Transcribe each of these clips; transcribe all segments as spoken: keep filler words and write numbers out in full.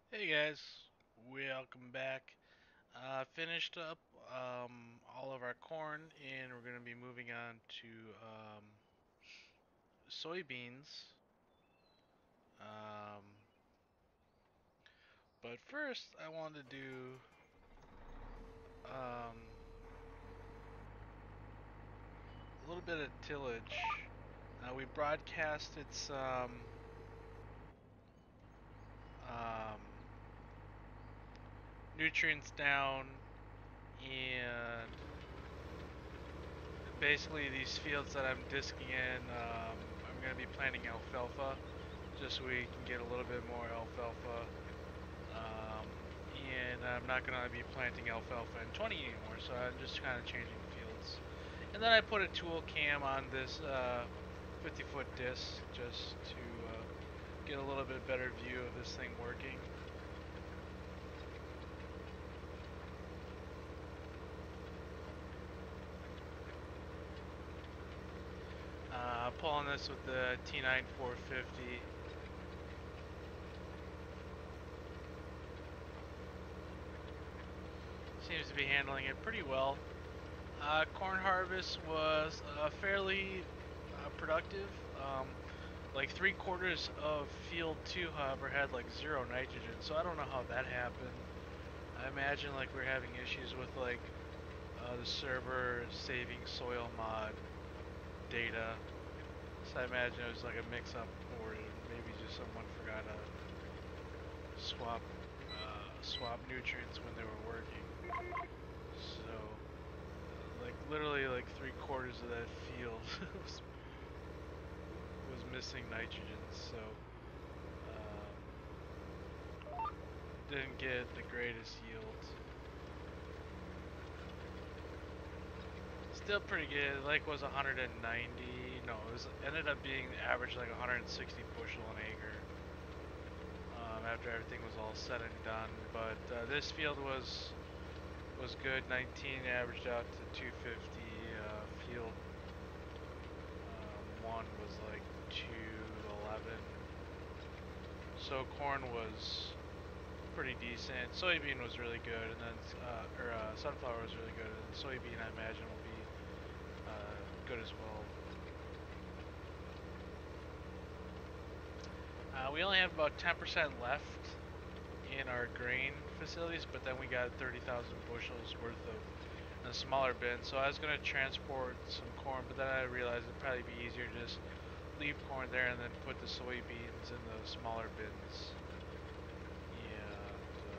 Hey guys, welcome back. Uh, finished up um, all of our corn, and we're gonna be moving on to um, soybeans. Um, but first, I want to do um, a little bit of tillage. Uh, we broadcasted some um, nutrients down, and basically these fields that I'm disking in, um, I'm gonna be planting alfalfa just so we can get a little bit more alfalfa. Um, and I'm not going to be planting alfalfa in twenty anymore, so I'm just kind of changing fields. And then I put a tool cam on this uh, fifty foot disc just to uh, get a little bit better view of this thing working. Uh, pulling this with the T nine four fifty. Seems to be handling it pretty well. Uh, corn harvest was uh, fairly uh, productive. Um, like three quarters of field two, however, had like zero nitrogen, so I don't know how that happened. I imagine like we're having issues with like uh, the server saving soil mod data. So I imagine it was like a mix-up, or maybe just someone forgot to swap uh, swap nutrients when they were working. So like literally like three quarters of that field was, was missing nitrogen. So um, didn't get the greatest yield. Still pretty good. Like was one hundred ninety. No, it was ended up being average like one hundred sixty bushel an acre. Um, after everything was all said and done, but uh, this field was was good. nineteen averaged out to two fifty. Uh, field um, one was like two eleven. So corn was pretty decent. Soybean was really good, and then uh, or uh, sunflower was really good, and soybean I imagine will be uh, good as well. Uh, we only have about ten percent left in our grain facilities, but then we got thirty thousand bushels worth of in a smaller bin. So I was going to transport some corn, but then I realized it'd probably be easier to just leave corn there and then put the soybeans in the smaller bins. And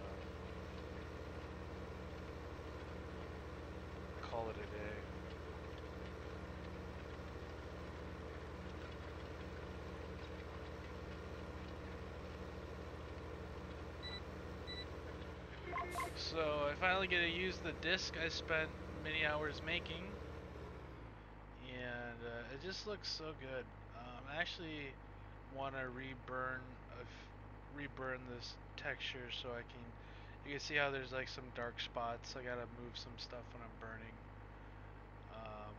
uh, call it a day. So I finally get to use the disc I spent many hours making, and uh, it just looks so good. Um, I actually want to reburn of reburn this texture so I can. You can see how there's like some dark spots. I gotta move some stuff when I'm burning um,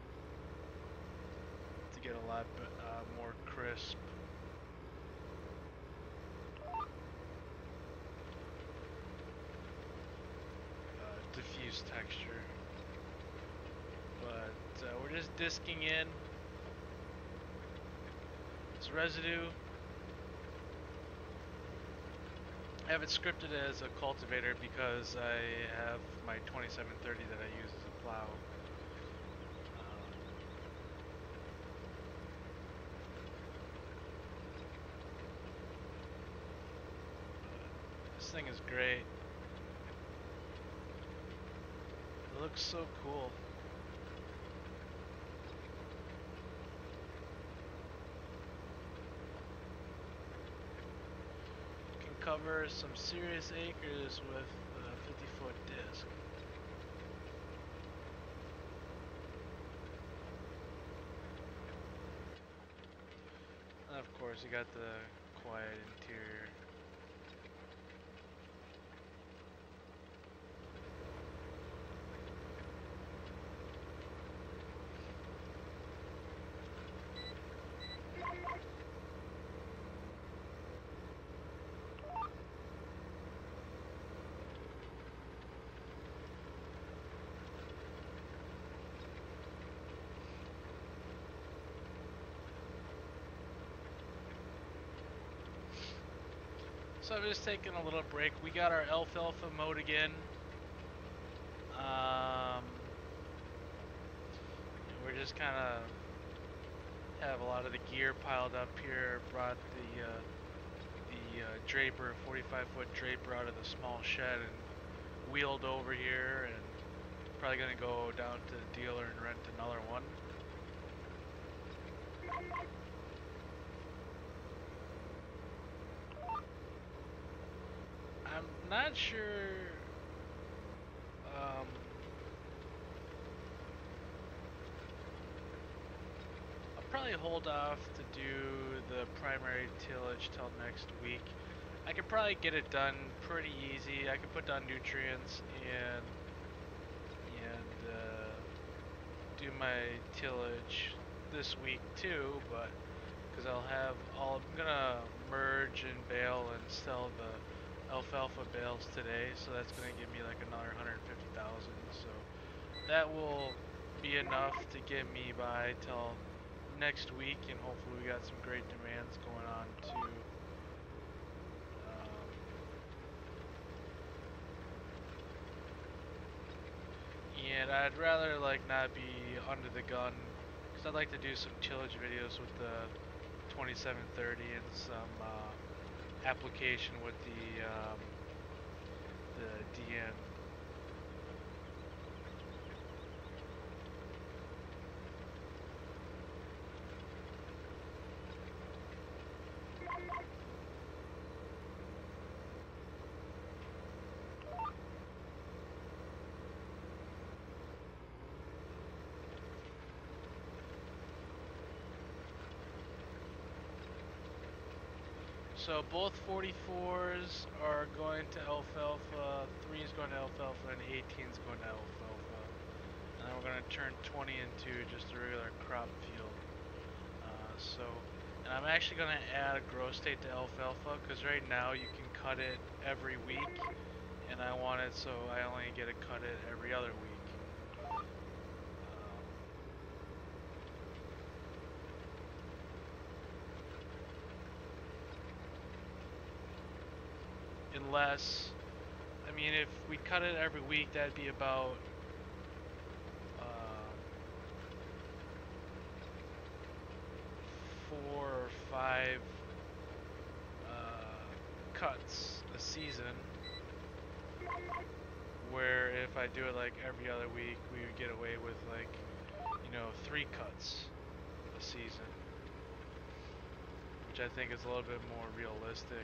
to get a lot uh, more crisp, uh, diffuse texture. But uh, we're just disking in this residue. I have it scripted as a cultivator because I have my twenty-seven thirty that I use as a plow. Um, this thing is great. It looks so cool. Can cover some serious acres with a fifty foot disc. And of course, you got the quiet interior. So I'm just taking a little break. We got our alfalfa mode again. Um, we're just kind of have a lot of the gear piled up here. Brought the uh, the uh, draper, forty-five foot draper, out of the small shed and wheeled over here, and probably gonna go down to the dealer and rent another one. I'm not sure. Um, I'll probably hold off to do the primary tillage till next week. I could probably get it done pretty easy. I could put down nutrients and and uh, do my tillage this week too, but because I'll have all, I'm gonna merge and bale and sell the alfalfa bales today, so that's gonna give me like another one hundred fifty thousand. So that will be enough to get me by till next week, and hopefully we got some great demands going on too. Um, and I'd rather like not be under the gun, because I'd like to do some tillage videos with the twenty-seven thirty and some uh, application with the um, the D N. So both forty-fours are going to alfalfa, three is going to alfalfa, and eighteen is going to alfalfa. And then we're going to turn twenty into just a regular crop field. Uh, so, and I'm actually going to add a grow state to alfalfa, because right now you can cut it every week, and I want it so I only get to cut it every other week. Unless, I mean, if we cut it every week, that'd be about uh, four or five uh, cuts a season. Where if I do it like every other week, we would get away with like, you know, three cuts a season, which I think is a little bit more realistic.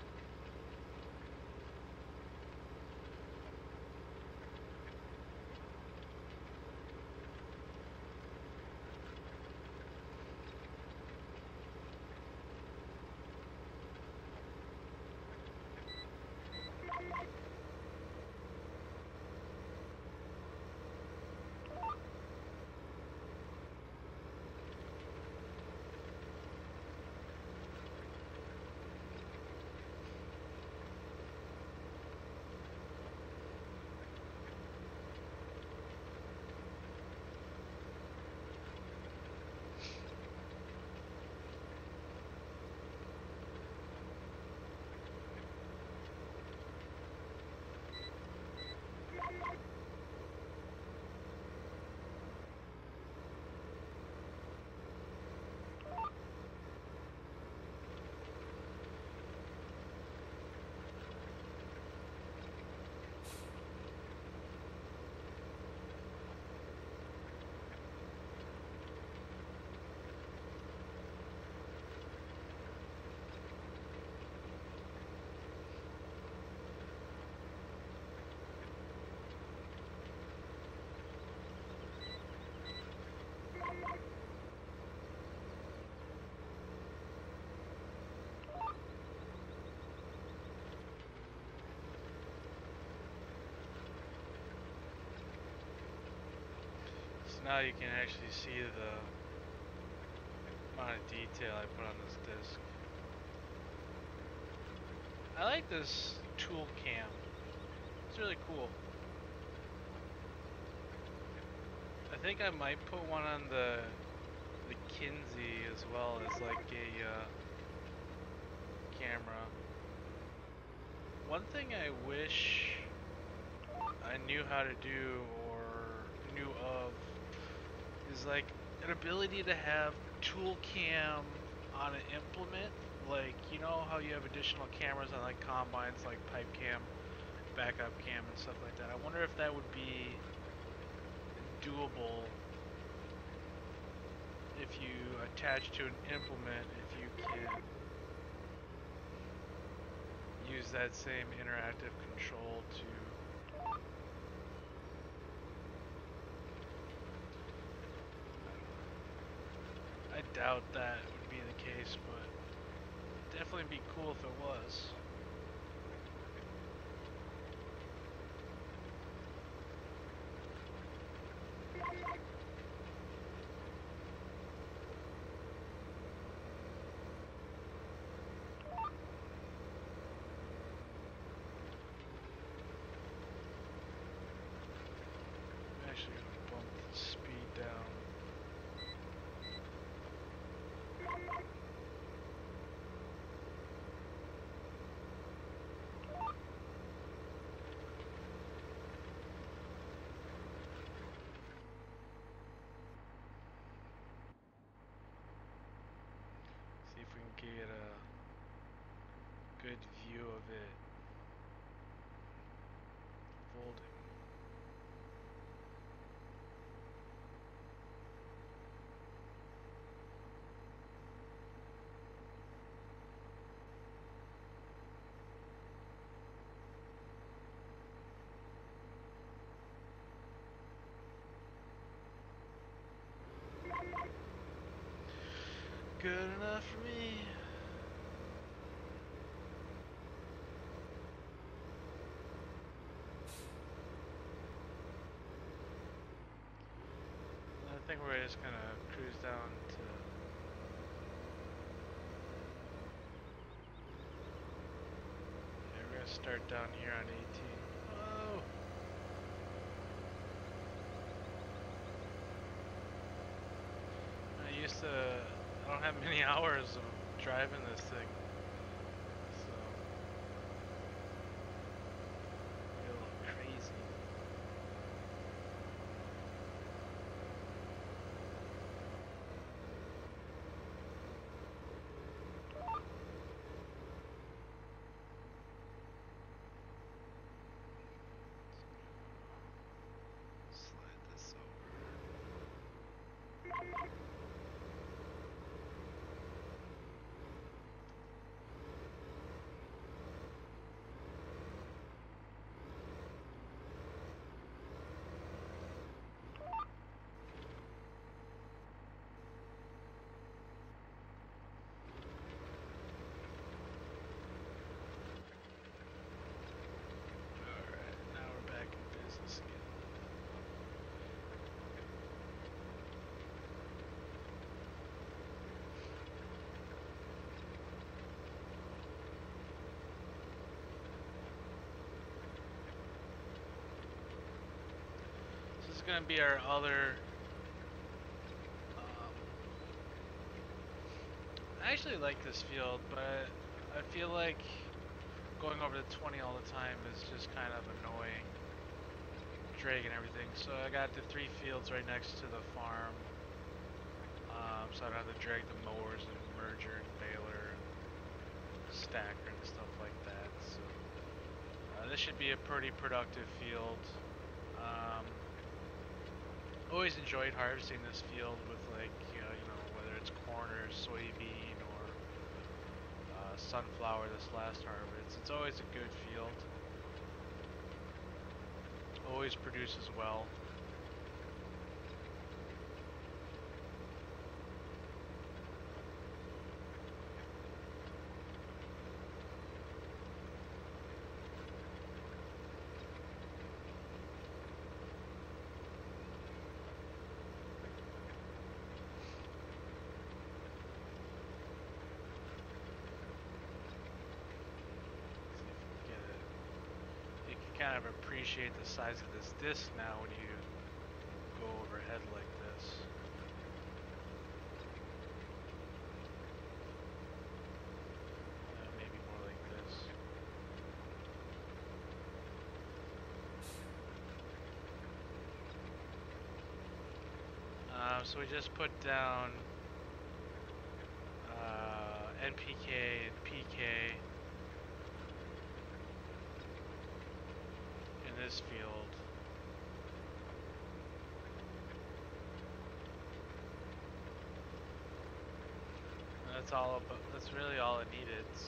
Now you can actually see the amount of detail I put on this disc. I like this tool cam. It's really cool. I think I might put one on the the Kinsey as well as like a uh, camera. one thing I wish I knew how to do or knew of is like an ability to have tool cam on an implement. Like, you know how you have additional cameras on like combines, like pipe cam, backup cam, and stuff like that. I wonder if that would be doable if you attach to an implement, if you can use that same interactive control to I doubt that would be the case, but definitely be cool if it was. I'm actually gonna bump the speed down. See if we can get a good view of it folding. Good enough for me. I think we're just gonna cruise down to. Yeah, we're gonna start down here on eighteen. Oh! I used to. I don't have many hours of driving this thing. So. Get a little crazy. Slide this over. Alright, now we're back in business again. This is gonna be our other. Um, I actually like this field, but I feel like going over to twenty all the time is just kind of annoying, dragging everything. So I got the three fields right next to the farm, um, so I don't have to drag the mowers and merger and baler and stacker and stuff like that. So uh, this should be a pretty productive field. Um, always enjoyed harvesting this field with, like, you know, you know whether it's corn or soybean or uh, sunflower this last harvest. It's always a good field. Always produces well. Kind of appreciate the size of this disc now when you go overhead like this. Uh, maybe more like this. Um, so we just put down uh, N P K and P K in this field. And that's all. About, that's really all it needed. So.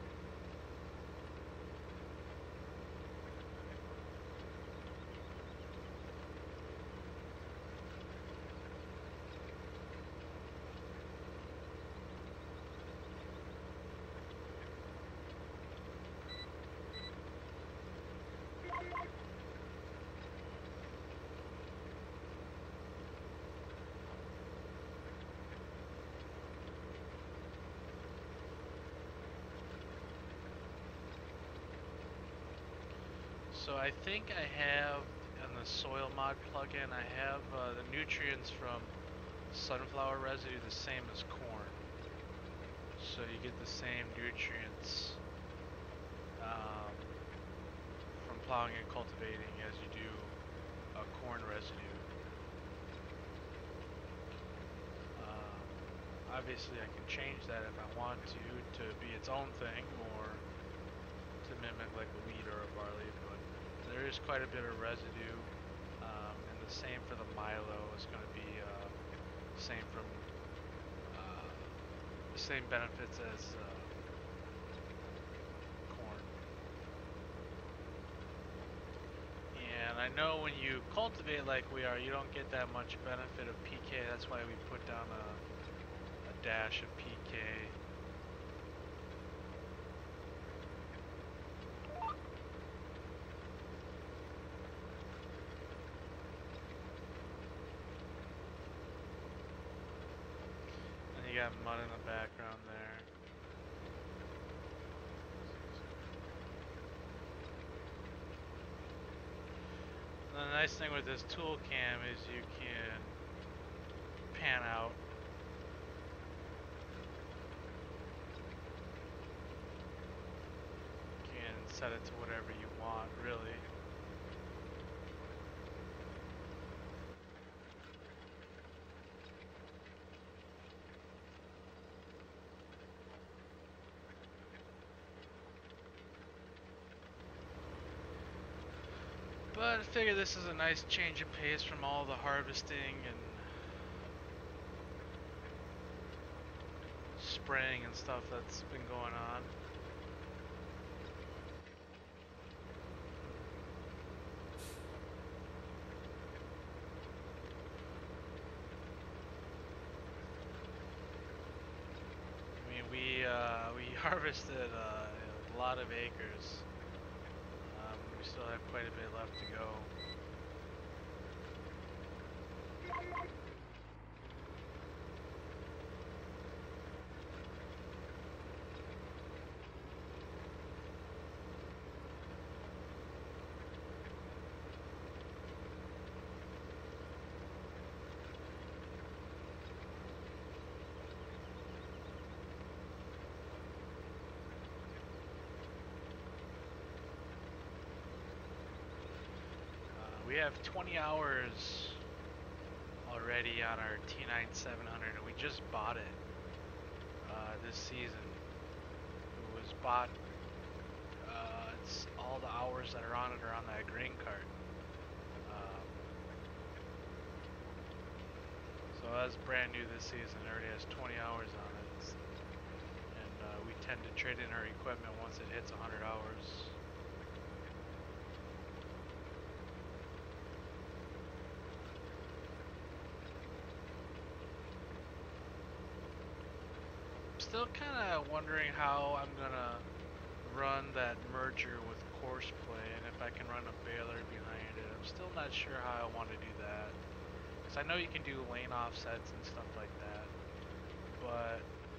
So I think I have, on the soil mod plugin, I have uh, the nutrients from sunflower residue the same as corn. So you get the same nutrients um, from plowing and cultivating as you do uh, corn residue. Um, obviously I can change that if I want to, to be its own thing, or to mimic like a wheat or a barley, but there is quite a bit of residue, um, and the same for the milo is going to be uh, same from uh, the same benefits as uh, corn. And I know when you cultivate like we are, you don't get that much benefit of P K. That's why we put down a, a dash of P K. You got mud in the background there. And the nice thing with this tool cam is you can pan out. You can set it to whatever you want, really. But I figure this is a nice change of pace from all the harvesting and spraying and stuff that's been going on. I mean, we uh, we harvested uh, a lot of acres. We still have quite a bit left to go. We have twenty hours already on our T nine seven hundred, and we just bought it uh, this season. It was bought, uh, it's all the hours that are on it are on that grain cart. Um, so that's brand new this season. It already has twenty hours on it. And uh, we tend to trade in our equipment once it hits one hundred hours. Still kind of wondering how I'm gonna run that merger with Courseplay, and if I can run a baler behind it. I'm still not sure how I want to do that, because I know you can do lane offsets and stuff like that, but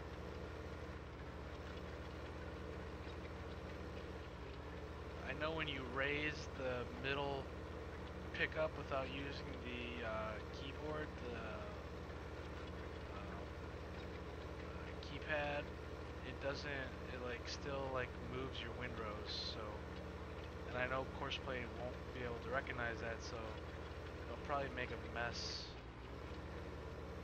I know when you raise the middle pickup without using the uh, keyboard, the pad, it doesn't, it like still like moves your windrows, so, and I know Courseplay won't be able to recognize that, so it'll probably make a mess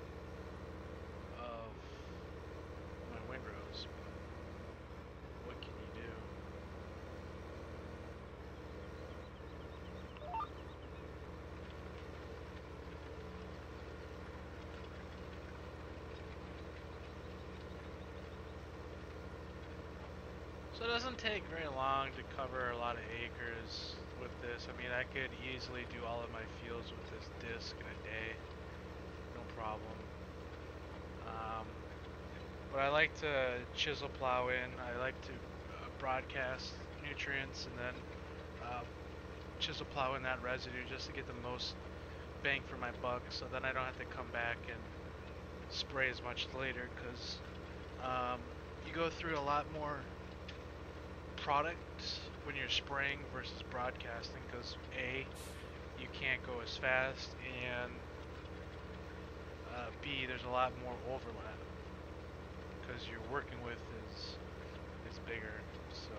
So it doesn't take very long to cover a lot of acres with this. I mean, I could easily do all of my fields with this disc in a day, no problem. Um, but I like to chisel plow in. I like to uh, broadcast nutrients and then uh, chisel plow in that residue just to get the most bang for my buck, so then I don't have to come back and spray as much later, because um, you go through a lot more product when you're spraying versus broadcasting, because A, you can't go as fast, and uh, B, there's a lot more overlap because you're working with is is bigger. So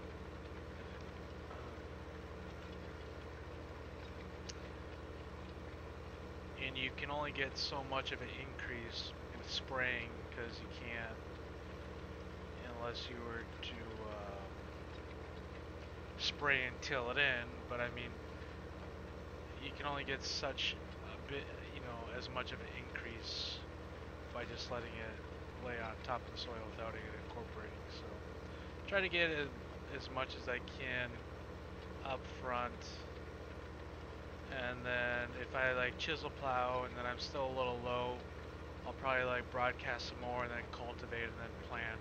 um, and you can only get so much of an increase in spraying, because you can't, unless you were to uh, spray and till it in. But I mean, you can only get such a bit, you know, as much of an increase by just letting it lay on top of the soil without it incorporating. So try to get as, as much as I can up front, and then if I like chisel plow and then I'm still a little low, I'll probably like broadcast some more and then cultivate and then plant.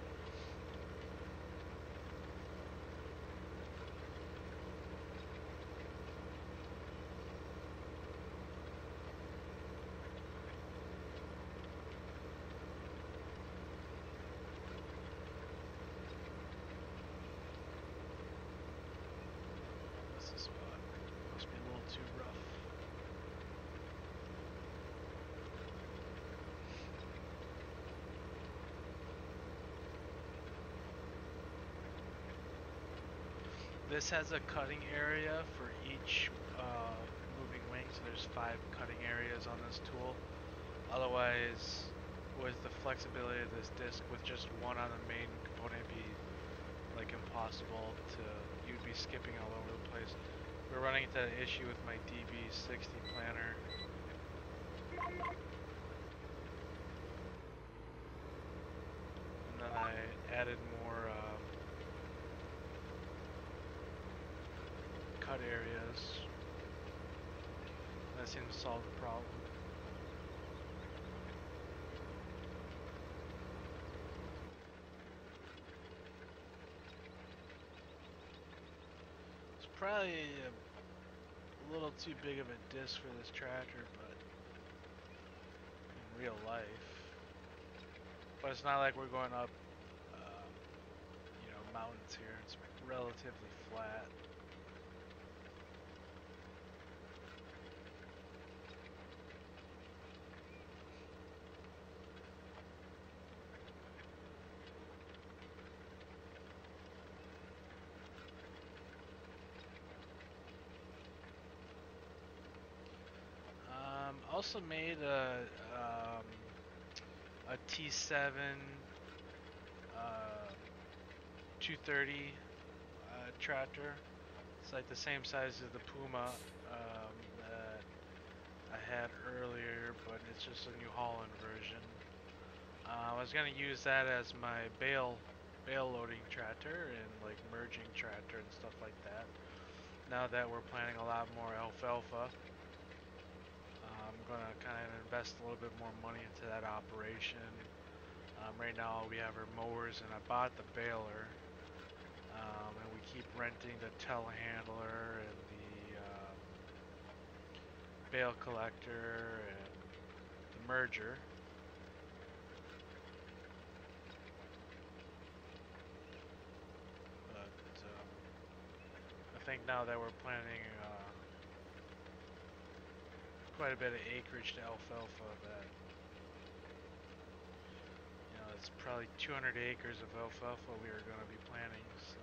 This has a cutting area for each uh, moving wing, so there's five cutting areas on this tool. Otherwise, with the flexibility of this disc, with just one on the main component, it'd be like impossible to, you'd be skipping all over the place. We're running into an issue with my D B sixty planter. And then I added more uh, cut areas. That seems to solve the problem. It's probably a, a little too big of a disc for this tractor, but in real life. But it's not like we're going up, uh, you know, mountains here. It's relatively flat. Also made a um, a T seven uh, two thirty uh, tractor. It's like the same size as the Puma um, that I had earlier, but it's just a New Holland version. Uh, I was gonna use that as my bale bale loading tractor and like merging tractor and stuff like that. Now that we're planting a lot more alfalfa, I'm gonna kind of invest a little bit more money into that operation. Um, right now we have our mowers, and I bought the baler, um, and we keep renting the telehandler and the uh, bale collector and the merger. But um, I think now that we're planting uh, quite a bit of acreage to alfalfa, that, you know, it's probably two hundred acres of alfalfa we are going to be planting, so.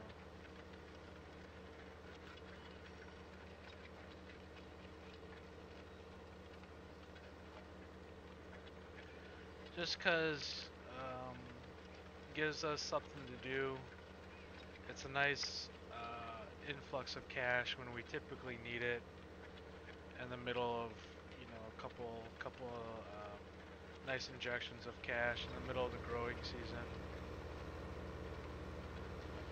Just because um, gives us something to do. It's a nice uh, influx of cash when we typically need it in the middle of, you know, a couple couple of uh, nice injections of cash in the middle of the growing season.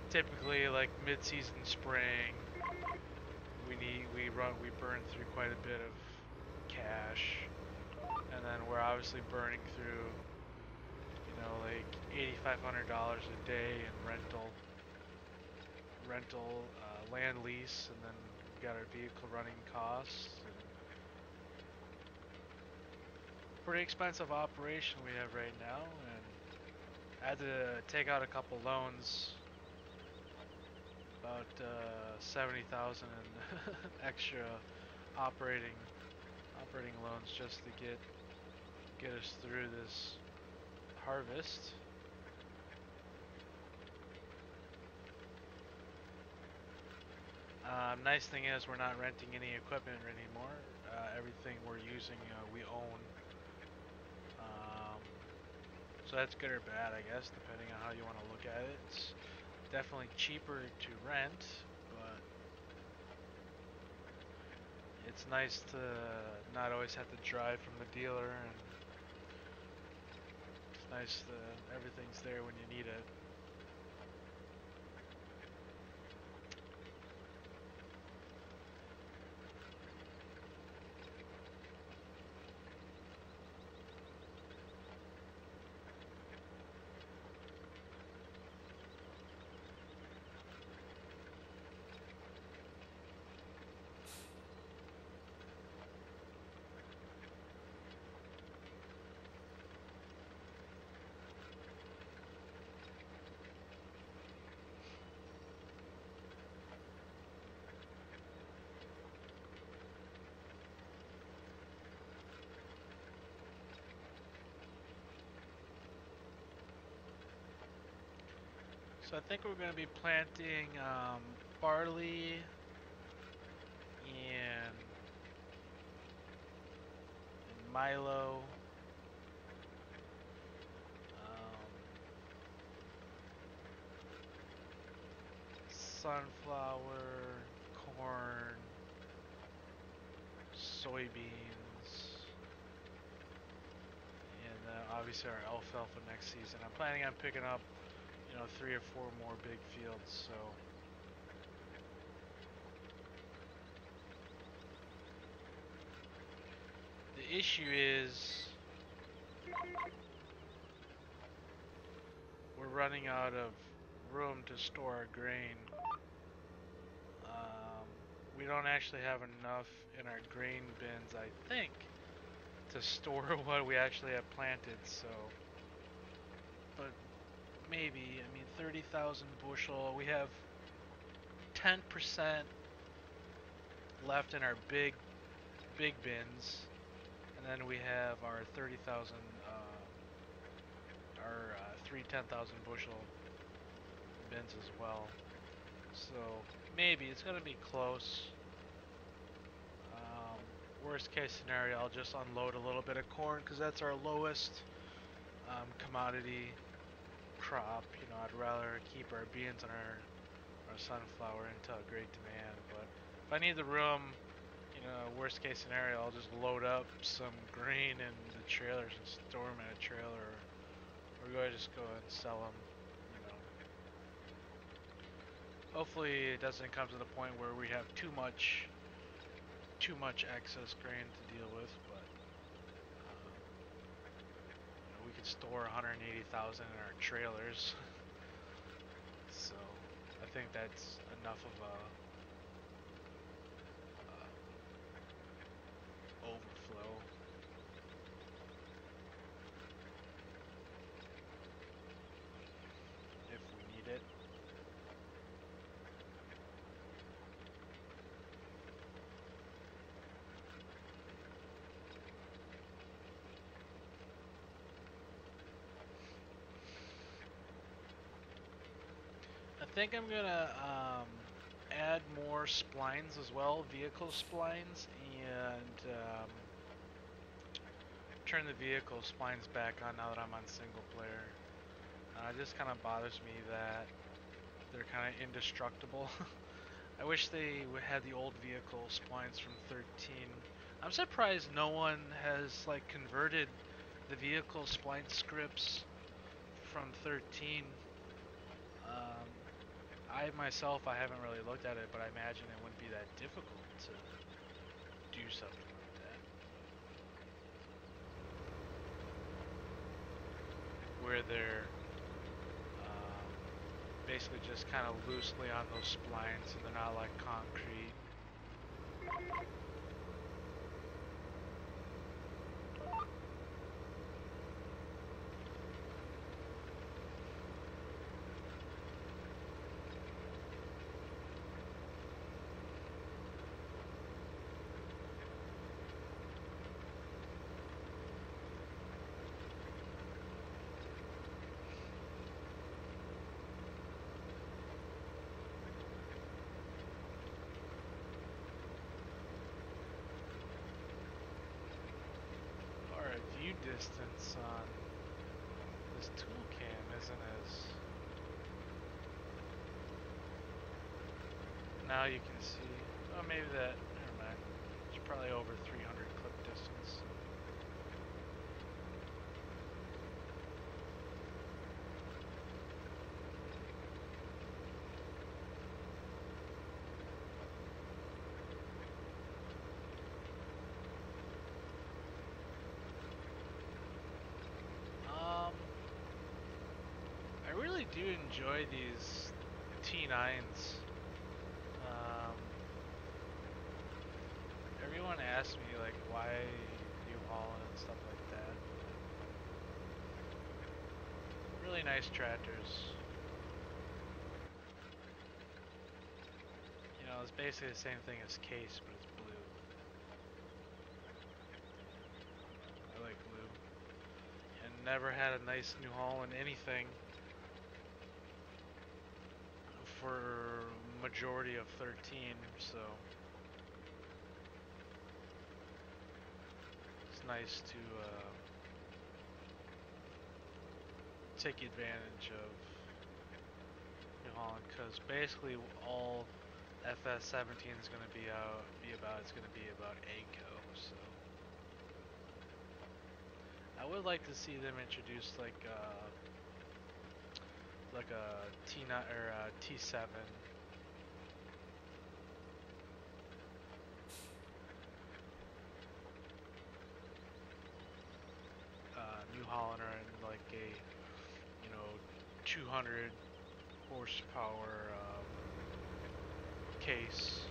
typically like mid-season spring, we need we run we burn through quite a bit of cash, and then we're obviously burning through, you know, like eighty-five hundred dollars a day in rental, rental, uh, land lease, and then we got our vehicle running costs. And pretty expensive operation we have right now, and I had to take out a couple loans, about uh, seventy thousand in extra operating operating loans just to get get us through this harvest. Um, nice thing is we're not renting any equipment anymore. Uh, everything we're using uh, we own. Um, so that's good or bad, I guess, depending on how you want to look at it. It's definitely cheaper to rent, but it's nice to not always have to drive from the dealer, and it's nice that everything's there when you need it. So I think we're going to be planting um, barley and, and milo, um, sunflower, corn, soybeans, and uh, obviously our alfalfa next season. I'm planning on picking up, you know, three or four more big fields, so the issue is we're running out of room to store our grain. Um, we don't actually have enough in our grain bins, I think, to store what we actually have planted, so, but maybe, I mean, thirty thousand bushel, we have ten percent left in our big, big bins, and then we have our thirty thousand, uh, our uh, three ten thousand bushel bins as well. So maybe it's gonna be close. Um, worst case scenario, I'll just unload a little bit of corn because that's our lowest um, commodity crop. You know, I'd rather keep our beans and our our sunflower until great demand. But if I need the room, you know, worst case scenario, I'll just load up some grain in the trailers and store them in a trailer, or go just go and sell them. You know, hopefully it doesn't come to the point where we have too much, too much excess grain to deal with. But um, you know, we could store one hundred eighty thousand in our trailers, so I think that's enough of a overflow. If we need it. I think I'm gonna um, add more splines as well, vehicle splines, and um, turn the vehicle splines back on now that I'm on single player. Uh, it just kind of bothers me that they're kind of indestructible. I wish they would have the old vehicle splines from thirteen. I'm surprised no one has like converted the vehicle spline scripts from thirteen. Um, I myself, I haven't really looked at it, but I imagine it wouldn't be that difficult to do something like that. Where they're um, basically just kind of loosely on those splines and they're not like concrete. Alright, view distance on this tool cam isn't as... Now you can see, oh maybe that, never mind. It's probably over three hundred click distance. Um, I really do enjoy these T nines. Um, everyone asks me like why New Holland and stuff like that. Really nice tractors. You know, it's basically the same thing as Case, but it's blue. I like blue. And never had a nice New Holland anything for majority of thirteen, so it's nice to uh, take advantage of New Holland, because basically all F S seventeen is going to be out be about is going to be about A C O. So I would like to see them introduce like uh, like a T nine or a T seven. Uh, New Hollander and like a, you know, two hundred horsepower um, Case.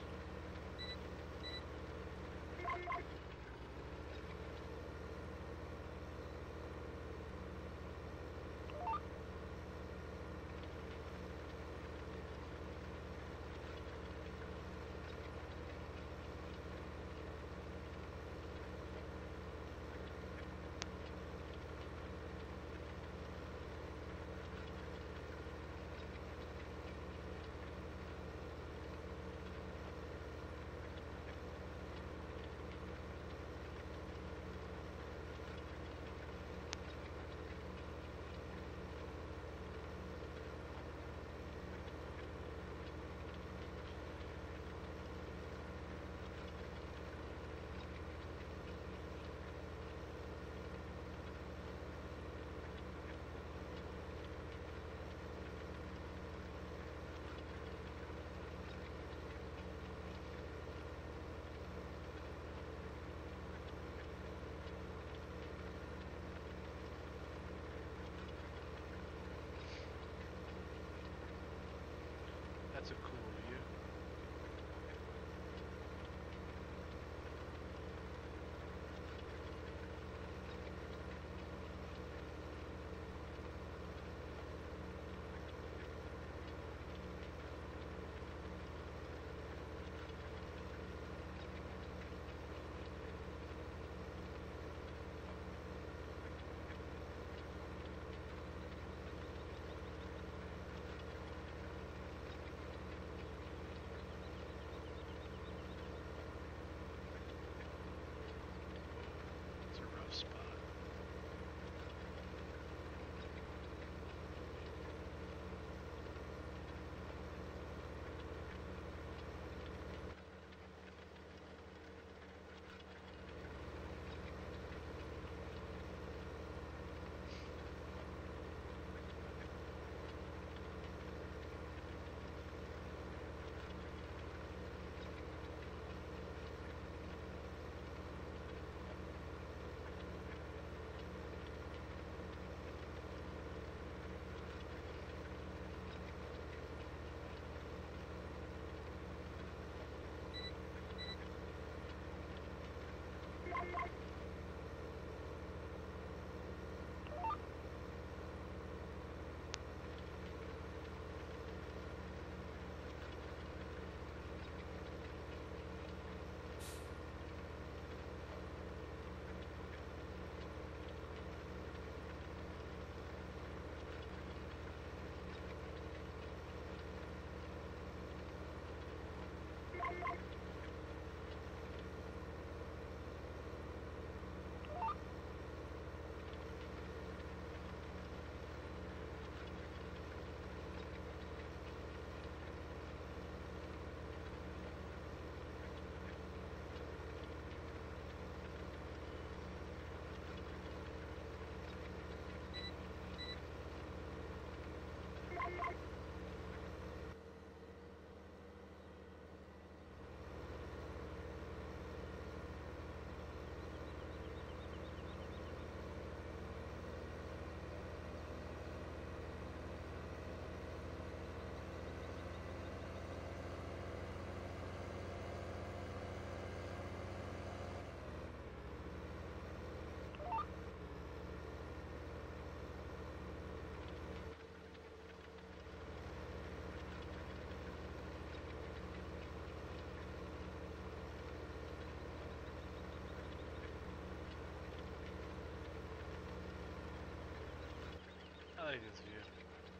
I like this view.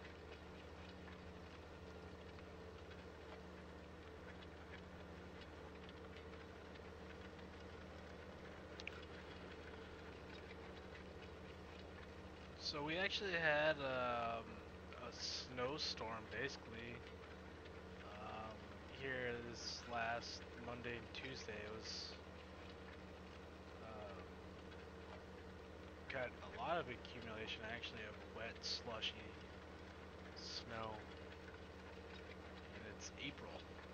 So we actually had um, a snowstorm basically um, here this last Monday and Tuesday. It was um, got a lot of accumulation actually of wet, slushy snow, and it's April.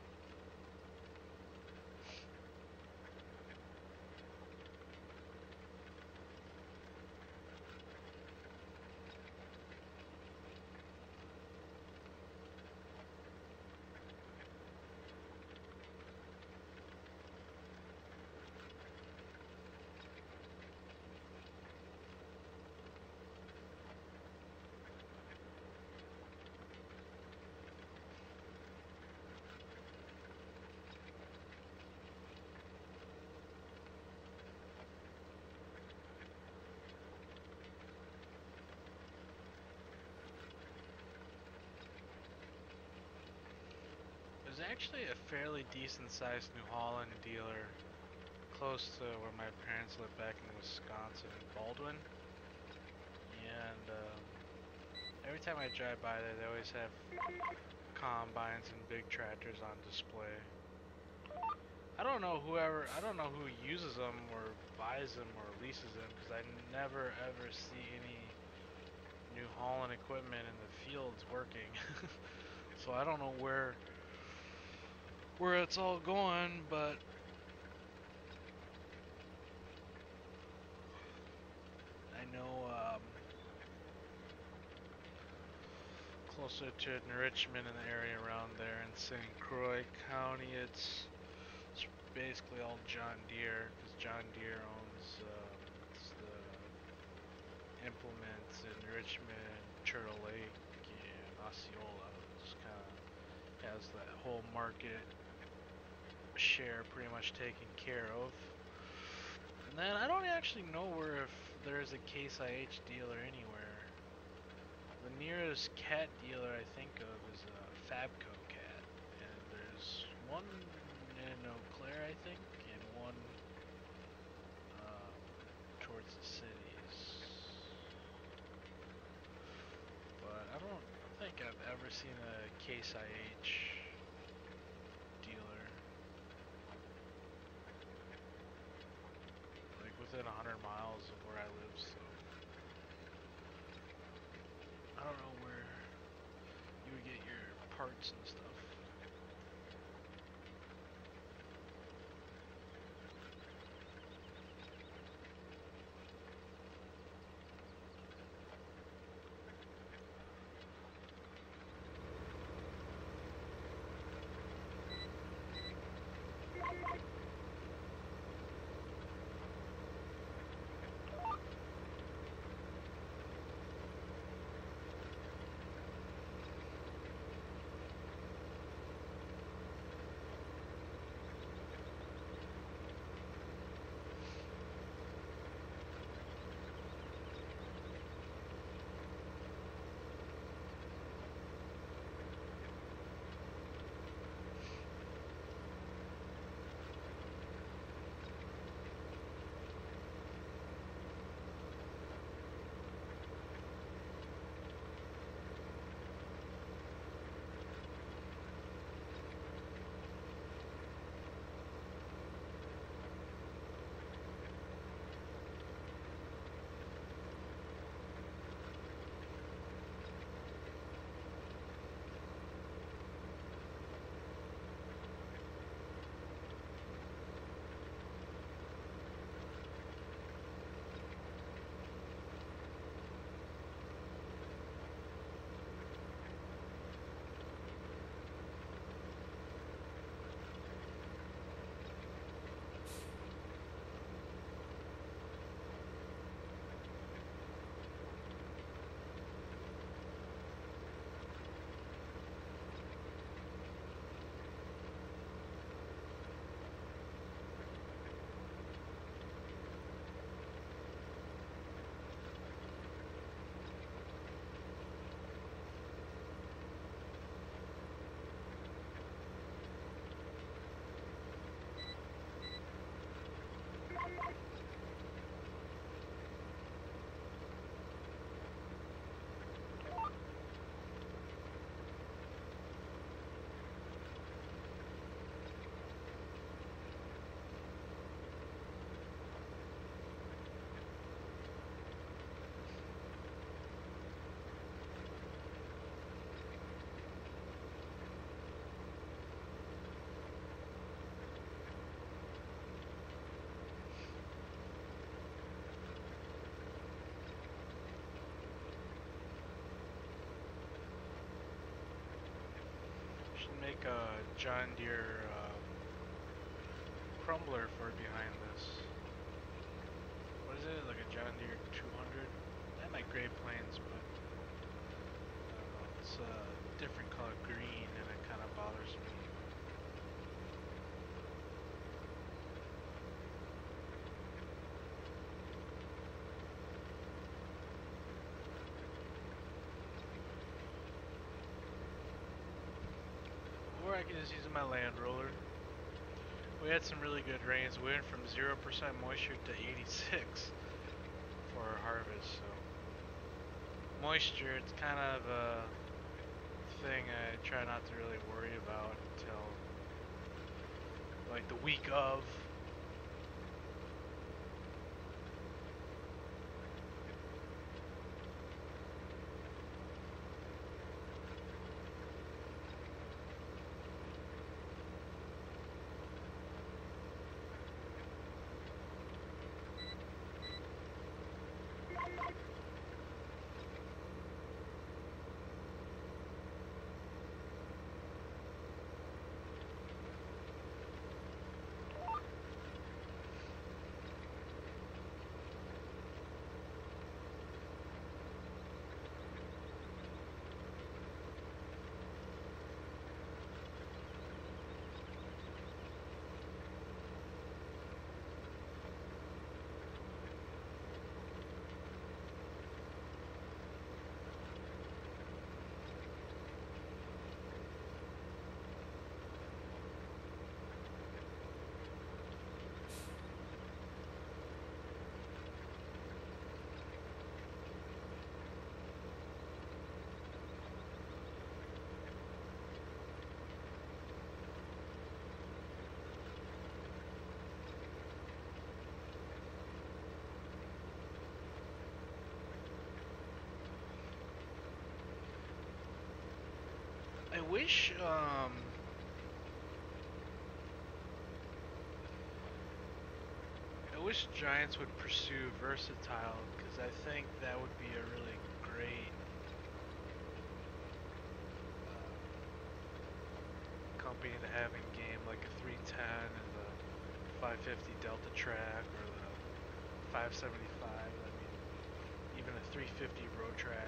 There's actually a fairly decent sized New Holland dealer close to where my parents live back in Wisconsin, in Baldwin. And um, every time I drive by there, they always have combines and big tractors on display. I don't know whoever, I don't know who uses them or buys them or leases them, because I never ever see any New Holland equipment in the fields working. So I don't know where where it's all going, but I know um, closer to Richmond and the area around there in Saint Croix County, it's, it's basically all John Deere, because John Deere owns um, the implements in Richmond, Turtle Lake, and Osceola. Just kind of has that whole market share pretty much taken care of. And then I don't actually know where if there's a Case I H dealer anywhere. The nearest cat dealer I think of is a Fabco cat, and there's one in Eau Claire I think, and one um, towards the cities. But I don't think I've ever seen a Case I H dealer like within a hundred miles of where I live, so I don't know where you would get your parts and stuff. make a John Deere uh, crumbler for behind this. What is it? Like a John Deere two hundred? I might Great Plains, but I don't know. It's a different color green, and it kind of bothers me. Or I can just use my land roller. We had some really good rains. We went from zero percent moisture to eighty-six for our harvest. So moisture, it's kind of a thing I try not to really worry about until like the week of. I wish, um, I wish Giants would pursue Versatile, because I think that would be a really great uh, company to have in game, like a three ten and the five fifty Delta Track or the five seventy-five. I mean, even a three fifty Road Track.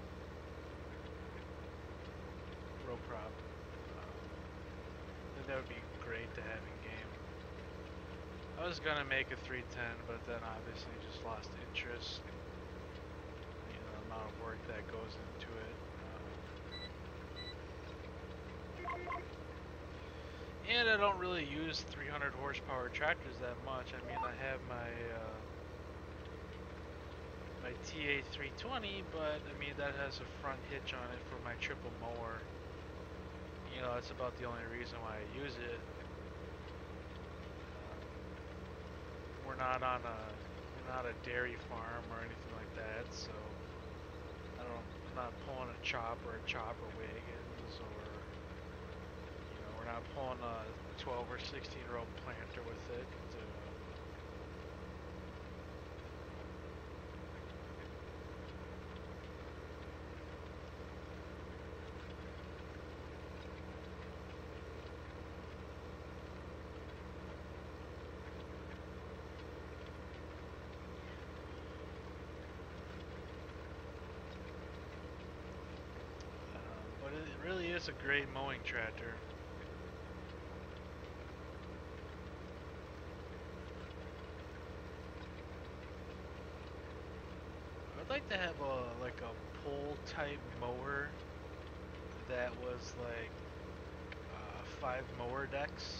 Row prop. Um, I think that would be great to have in game. I was gonna make a three ten, but then obviously just lost interest. You know, the amount of work that goes into it. Um, and I don't really use three hundred horsepower tractors that much. I mean, I have my uh, my T A three twenty, but I mean that has a front hitch on it for my triple mower. You know, that's about the only reason why I use it. Uh, we're not on a, we're not a dairy farm or anything like that, so I don't, I'm not pulling a chopper or chopper wagons, or you know, we're not pulling a twelve or sixteen row planter with it. Uh, It really is a great mowing tractor. I'd like to have a like a pole type mower that was like uh, five mower decks.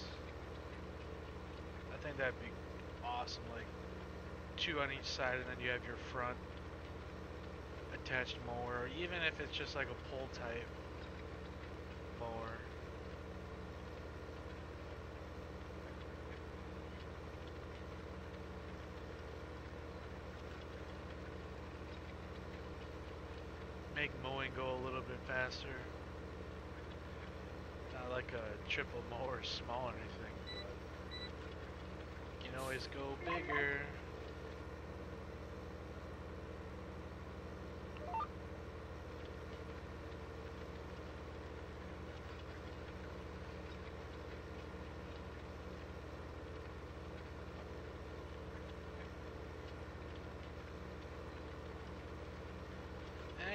I think that'd be awesome. Like two on each side, and then you have your front attached mower, even if it's just like a pole type mower. Make mowing go a little bit faster. Not like a triple mower small or anything, but you can always go bigger.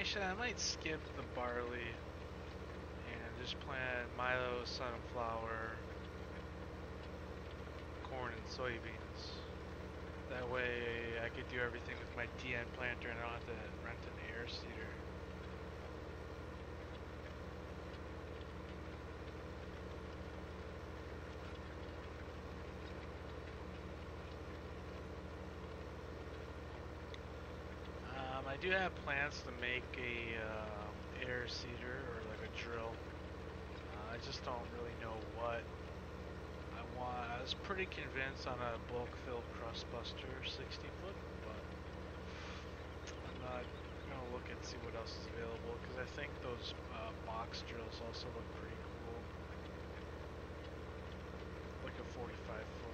Actually, I might skip the barley and just plant milo, sunflower, corn, and soybeans. That way I could do everything with my T N planter and I don't have to rent an air seeder. Um, I do have plans to make a uh, air seeder or like a drill. Uh, I just don't really know what I want. I was pretty convinced on a bulk filled crust buster sixty foot, but I'm not gonna look and see what else is available because I think those uh, box drills also look pretty cool, like a forty-five foot.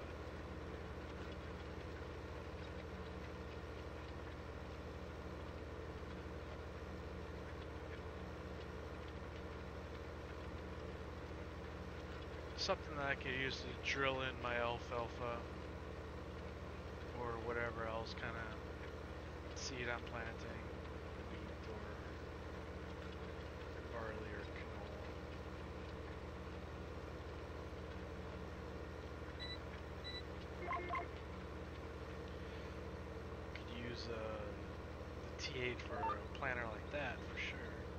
Something that I could use to drill in my alfalfa or whatever else kind of seed I'm planting, wheat or barley or canola. Could use a the T eight for a planter like that for sure.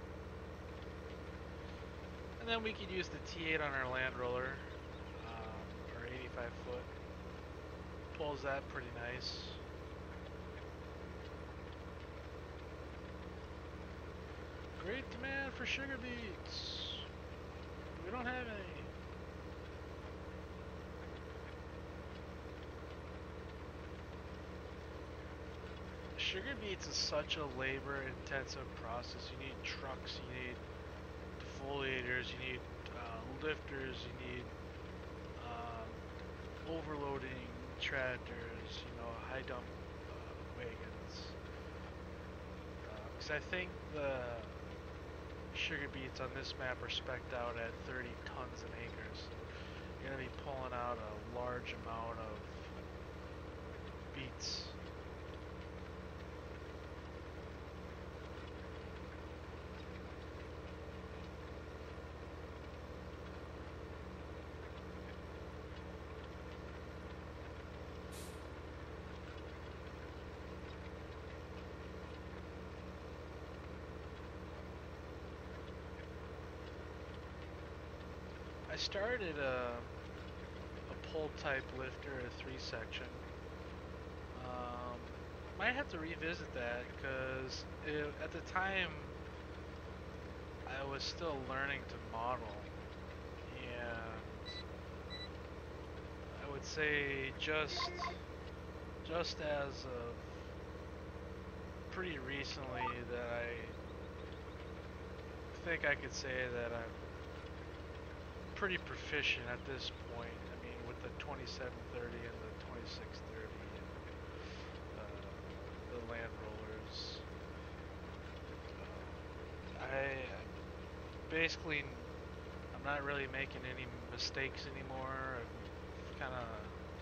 And then we could use the T eight on our land roller, um, our eighty-five foot. Pulls that pretty nice. Great demand for sugar beets. We don't have any. Sugar beets is such a labor intensive process. You need trucks, you need defoliators, you need uh, lifters, you need um, overloading tractors, you know, high dump uh, wagons. Because uh, I think the sugar beets on this map are spec'd out at thirty tons an acre, so you're going to be pulling out a large amount of beets. I started a, a pull type lifter, a three section. Um, might have to revisit that because at the time I was still learning to model, and I would say just just as of pretty recently that I think I could say that I'm pretty proficient at this point. I mean, with the twenty-seven thirty and the twenty-six thirty and uh, the land rollers, uh, I basically I'm not really making any mistakes anymore. I've kind of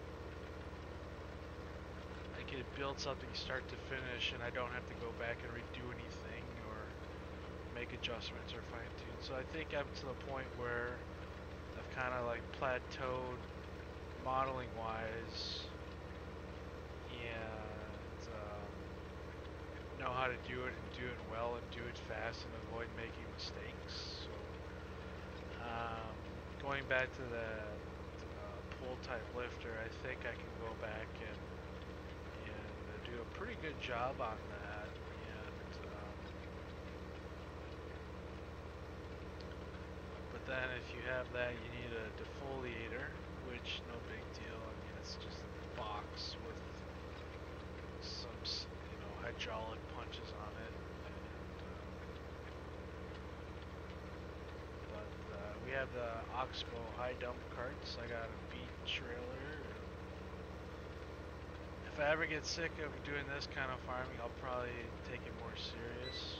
I could build something start to finish, and I don't have to go back and redo anything or make adjustments or fine tune. So I think I'm to the point where kind of like plateaued modeling wise and um, know how to do it and do it well and do it fast and avoid making mistakes. So um, going back to the uh, pull type lifter, I think I can go back and and do a pretty good job on that. Then if you have that, you need a defoliator, which no big deal. I mean, it's just a box with some, you know, hydraulic punches on it. And, um, but uh, we have the Oxbow high dump carts. I got a beet trailer. If I ever get sick of doing this kind of farming, I'll probably take it more serious.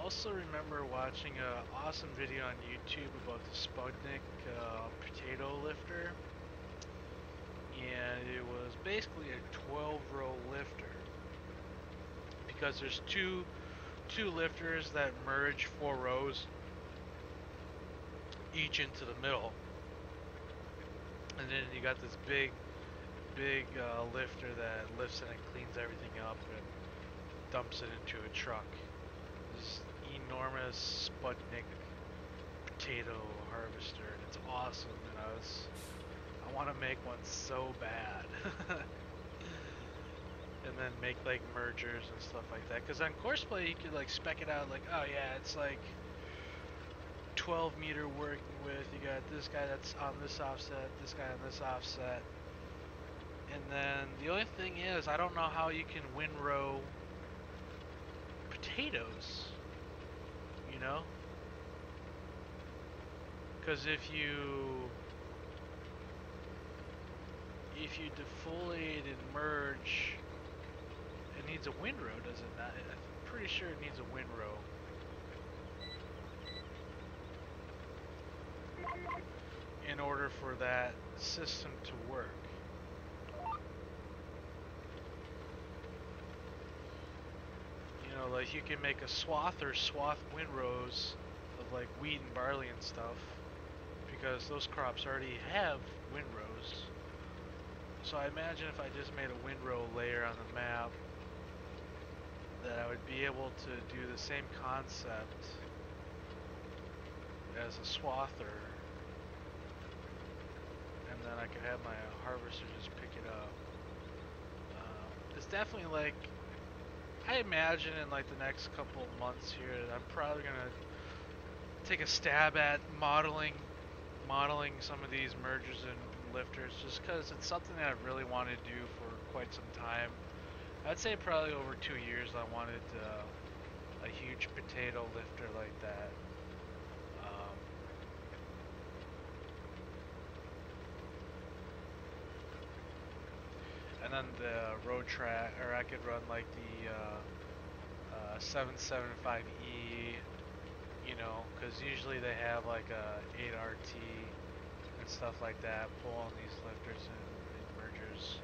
also remember watching an awesome video on YouTube about the Sputnik uh, potato lifter, and it was basically a twelve row lifter because there's two two lifters that merge four rows each into the middle, and then you got this big big uh, lifter that lifts it and cleans everything up and dumps it into a truck. This enormous Sputnik potato harvester, and it's awesome, and I was I want to make one so bad. And then make like mergers and stuff like that, because on Courseplay you could like spec it out like, oh yeah, it's like twelve meter working width, you got this guy that's on this offset, this guy on this offset, and then the only thing is I don't know how you can windrow potatoes, you know, because if you if you defoliate and merge, it needs a windrow, does it not? I'm pretty sure it needs a windrow. In order for that system to work. You know, like you can make a swath or swath windrows of like wheat and barley and stuff, because those crops already have windrows. So I imagine if I just made a windrow layer on the map, that I would be able to do the same concept as a swather, and then I could have my harvester just pick it up. Um, it's definitely like, I imagine in like the next couple of months here, I'm probably gonna take a stab at modeling, modeling some of these mergers and lifters, just because it's something that I really wanted to do for quite some time. I'd say probably over two years I wanted uh, a huge potato lifter like that. Um, and then the road track, or I could run like the uh, uh, seven seventy-five E, you know, because usually they have like a eight R T and stuff like that, pull on these lifters and, and mergers.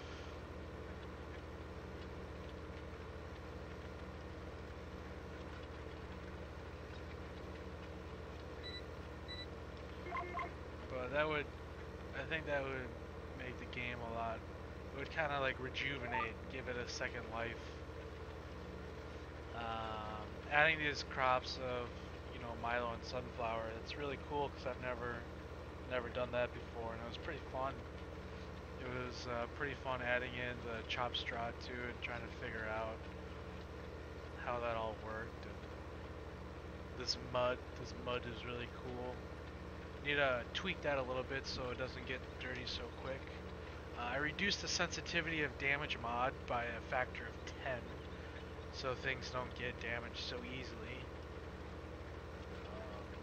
But that would, I think that would make the game a lot, it would kind of like rejuvenate, give it a second life. Um, adding these crops of, you know, milo and sunflower, it's really cool because I've never, never done that before, and it was pretty fun. It was uh, pretty fun adding in the chopped straw too and trying to figure out how that all worked. And this mud, this mud is really cool. Need to tweak that a little bit so it doesn't get dirty so quick. Uh, I reduced the sensitivity of damage mod by a factor of ten, so things don't get damaged so easily. Um,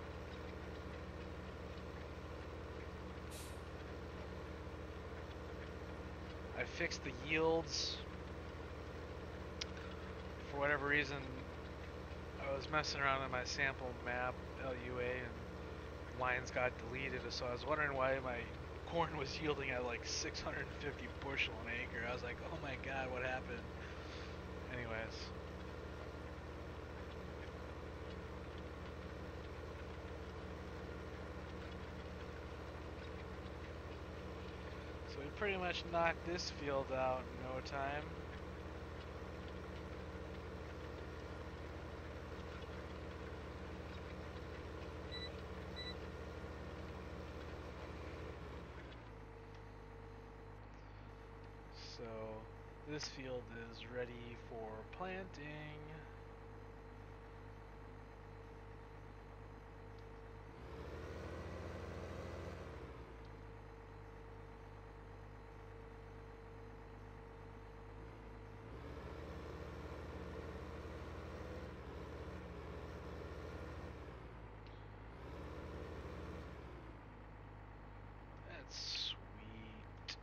I fixed the yields. For whatever reason, I was messing around in my sample map, L U A, and lines got deleted, so I was wondering why my corn was yielding at like six hundred fifty bushel an acre. I was like, oh my god, what happened? Anyways. So we pretty much knocked this field out in no time. So this field is ready for planting. That's sweet.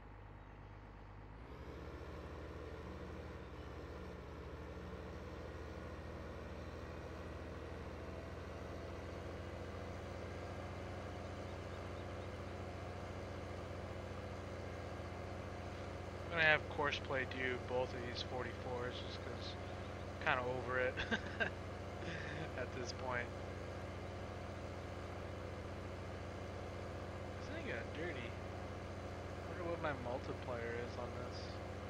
gonna have Courseplay do both of these forty-fours just because kind of over it at this point. This thing got dirty. I wonder what my multiplier is on this.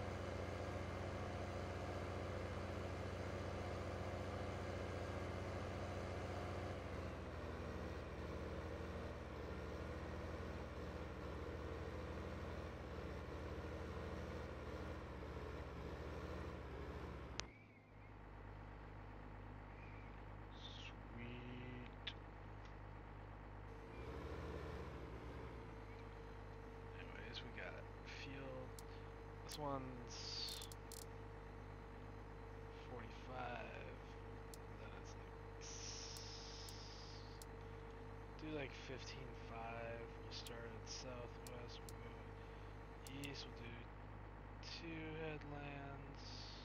We got field. This one's forty-five. Then it's like do like fifteen five. We'll start at southwest. We'll go east. We'll do two headlands.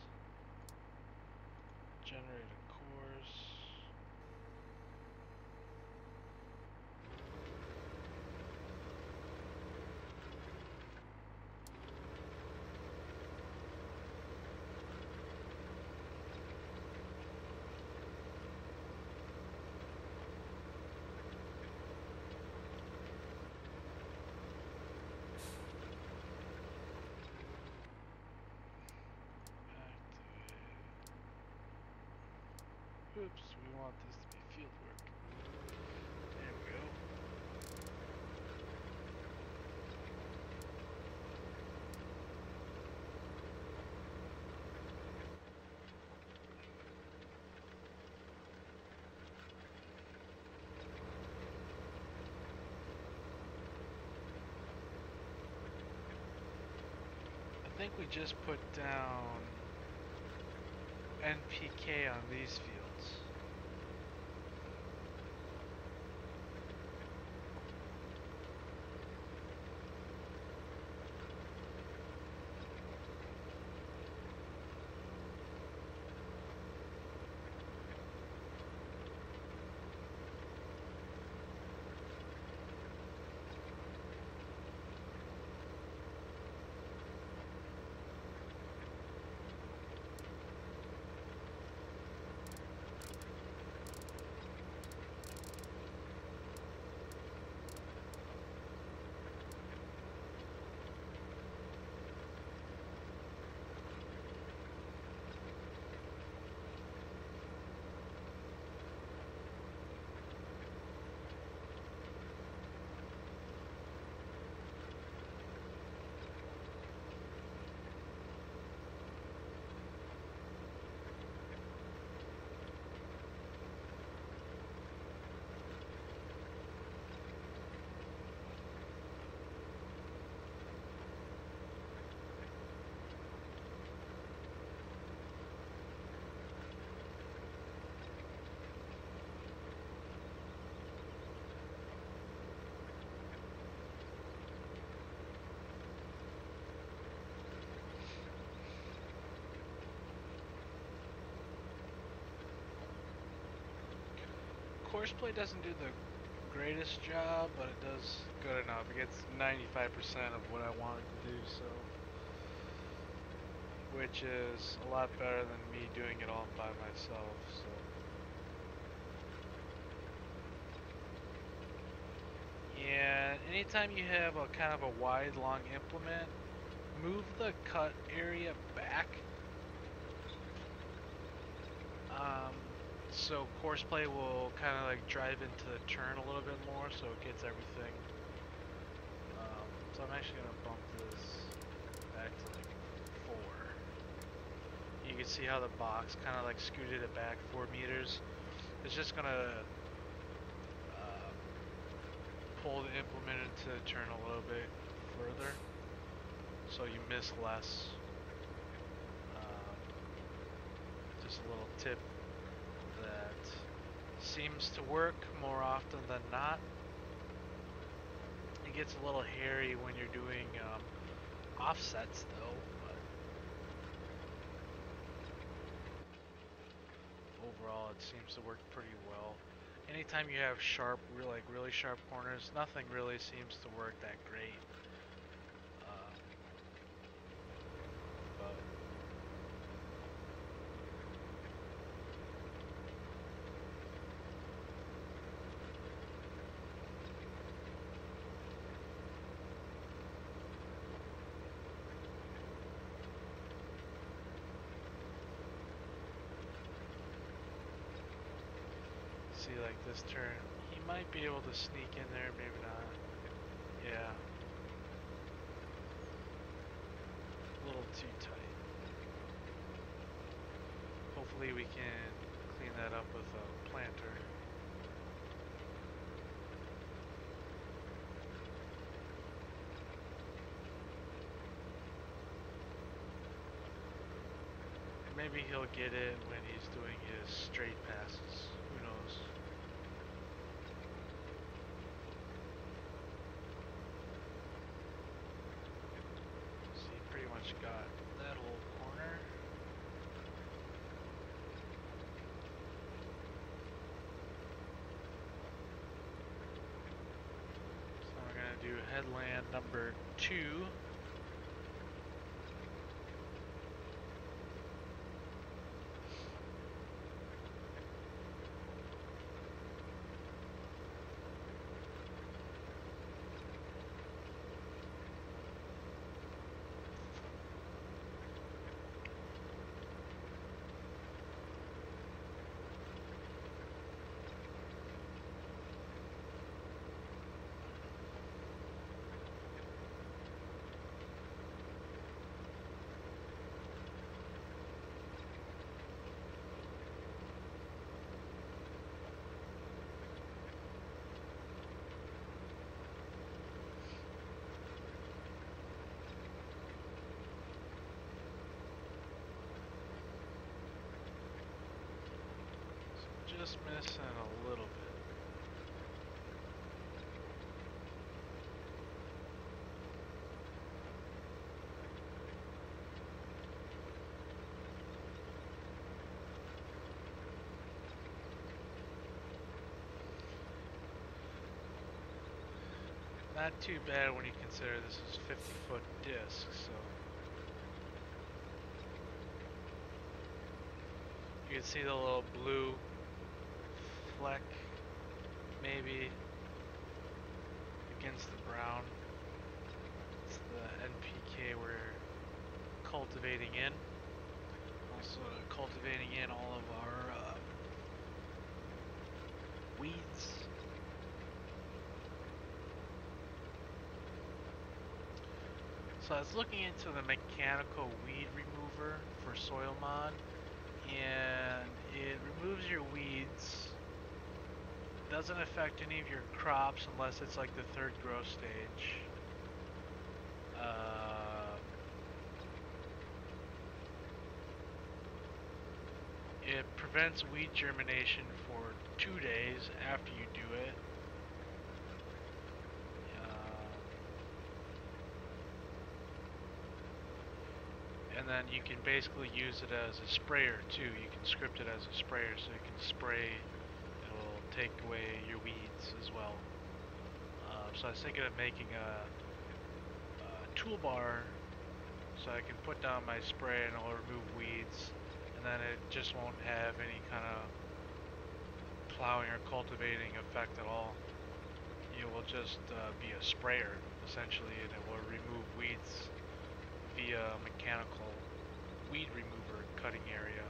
Generate a course. Oops, we want this to be field work. There we go. I think we just put down N P K on these fields. Courseplay doesn't do the greatest job, but it does good enough. It gets ninety-five percent of what I want it to do, so which is a lot better than me doing it all by myself. So yeah, anytime you have a kind of a wide, long implement, move the cut area back. Um, So Courseplay will kind of like drive into the turn a little bit more, so it gets everything. Um, so I'm actually gonna bump this back to like four. You can see how the box kind of like scooted it back four meters. It's just gonna uh, pull the implement into the turn a little bit further, so you miss less. Um, just a little tip that seems to work more often than not. It gets a little hairy when you're doing um, offsets though, but overall it seems to work pretty well. Anytime you have sharp, real, like really sharp corners, nothing really seems to work that great. Um, see, like this turn, he might be able to sneak in there, maybe not. Yeah. A little too tight. Hopefully we can clean that up with a planter. Maybe he'll get it when he's doing his straight passes. Who knows? So he pretty much got that whole corner. So we're gonna do headland number two. Just missing a little bit. Not too bad when you consider this is fifty foot disc, so you can see the little blue fleck maybe against the brown. It's the N P K we're cultivating in. Also cultivating in all of our uh, weeds. So I was looking into the mechanical weed remover for Soil Mod, and it removes your weeds. Doesn't affect any of your crops unless it's like the third growth stage. Uh, it prevents weed germination for two days after you do it. And then you can basically use it as a sprayer too. You can script it as a sprayer so you can spray. It'll take away your weeds as well. Uh, so I was thinking of making a, a toolbar so I can put down my spray and it'll remove weeds. And then it just won't have any kind of plowing or cultivating effect at all. It will just uh, be a sprayer essentially, and it will remove weeds via mechanical weed remover cutting area,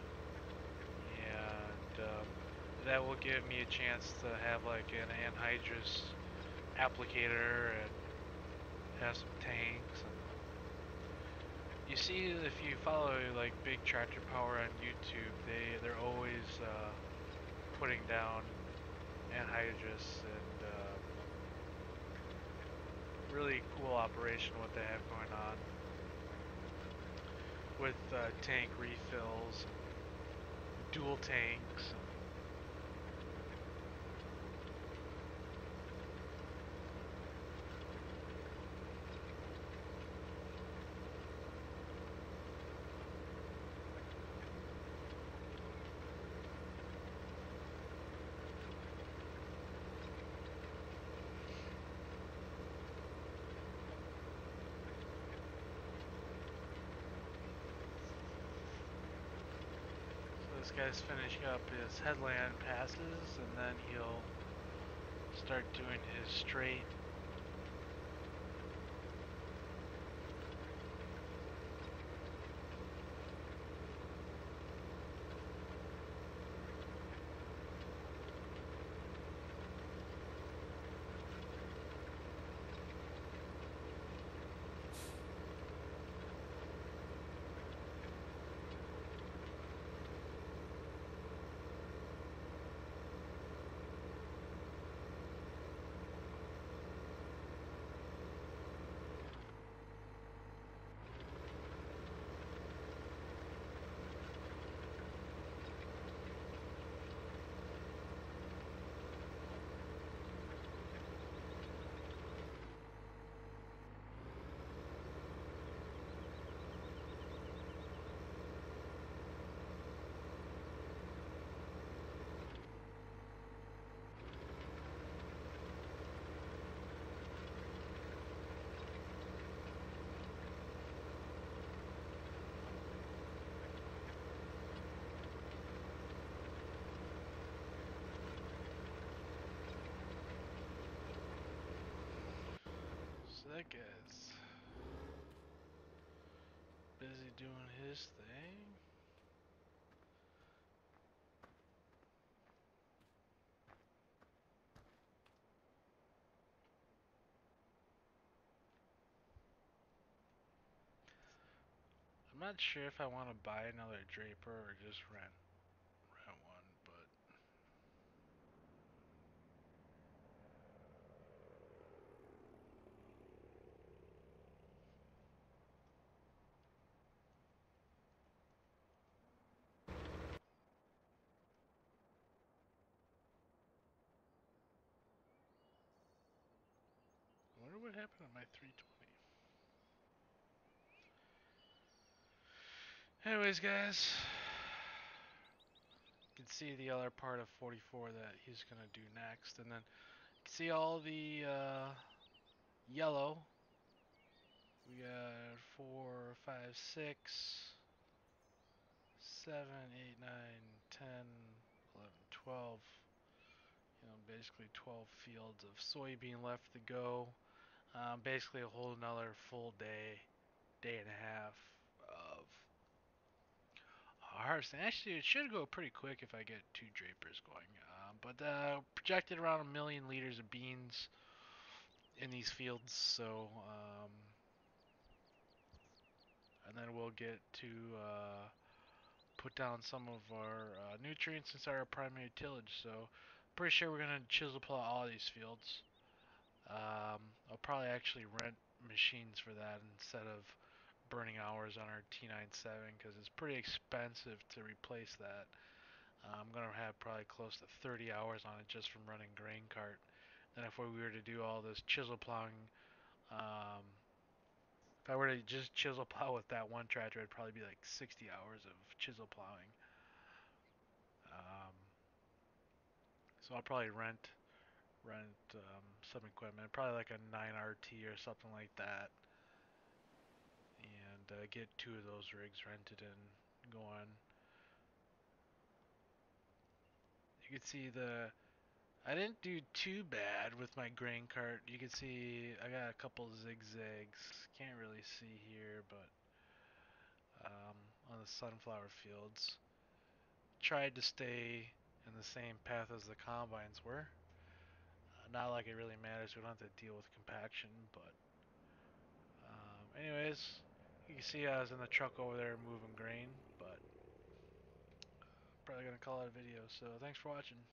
and um, that will give me a chance to have like an anhydrous applicator and have some tanks. And you see, if you follow like Big Tractor Power on YouTube, they they're always uh, putting down anhydrous, and uh, really cool operation what they have going on with uh, tank refills, dual tanks. This guy's finishing up his headland passes, and then he'll start doing his straight. that guy's busy doing his thing. I'm not sure if I want to buy another Draper or just rent rent one, but I wonder what happened to my three twenty. Anyways, guys, you can see the other part of forty-four that he's gonna do next, and then you can see all the uh, yellow. We got four, five, six, seven, eight, nine, ten, eleven, twelve. You know, basically twelve fields of soybean left to go. Um, basically a whole another full day, day and a half of harvesting. Actually, it should go pretty quick if I get two drapers going. Um, but uh, projected around a million liters of beans in these fields. So, um, and then we'll get to uh, put down some of our uh, nutrients and start our primary tillage. So, pretty sure we're gonna chisel plow all these fields. Um, I'll probably actually rent machines for that instead of burning hours on our T ninety-seven because it's pretty expensive to replace that. Uh, I'm gonna have probably close to thirty hours on it just from running grain cart. Then if we were to do all this chisel plowing, um, if I were to just chisel plow with that one tractor, it'd probably be like sixty hours of chisel plowing. Um, so I'll probably rent rent um, some equipment, probably like a nine R T or something like that, and uh, get two of those rigs rented and going. You can see the I didn't do too bad with my grain cart. You can see I got a couple zigzags. Can't really see here, but um, on the sunflower fields, tried to stay in the same path as the combines were. Uh, not like it really matters. We don't have to deal with compaction, but um, anyways, you can see I was in the truck over there moving grain, but probably gonna call it a video. So thanks for watching.